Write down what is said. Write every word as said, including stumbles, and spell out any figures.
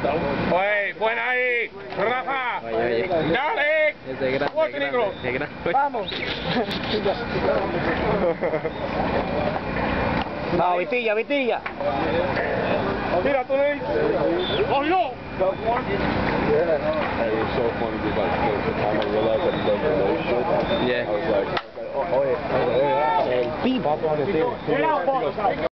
Oye, buena ahí, Rafa. Oye, oye. Dale. Ese es grande, Otro grande, negro. ese es grande. Vamos. No, Vitilla, Vitilla. Mira, tú le dices. ¡Oh, no! It was so funny because like the time I realized that he doesn't know shit, Yeah. I was like, oh, oh yeah, I was like, oh yeah. El pipo. Get out, boss.